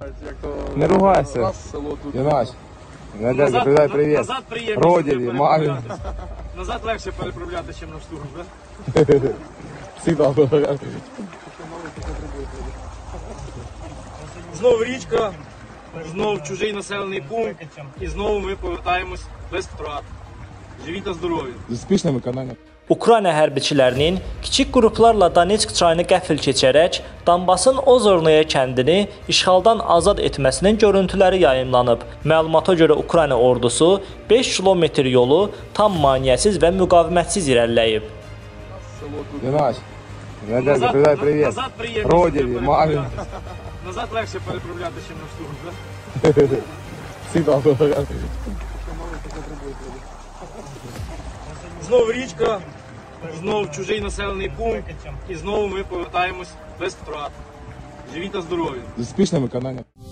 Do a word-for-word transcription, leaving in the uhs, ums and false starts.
Не ругайся. Юнач. Надя, передай привіт. Назад приємніше Родині, мамі. Назад легше переправляти, ніж на штурм, так? Всегда. Знову річка, знову чужий населений пункт, і знову ми повертаємось без втрат. Живі та здорові. З успішним виконанням. Ukrayna hərbiçilərinin kiçik qruplarla Donetsk çayını qəfil keçərək Donbasın Ozornaya kəndini işğaldan azad etməsinin görüntüləri yayımlanıb. Məlumata görə Ukrayna ordusu beş kilometr yolu tam maneəsiz və müqavimətsiz irəliləyib. Юнач. Надя, передай привіт. Назад приємніше Родині, мамі. Назад легше переправляти, ніж на штурм, так? Всегда. Знову річка, знову чужий населений пункт, і знову ми повертаємось без втрат. Живі та здорові. З успішним виконанням.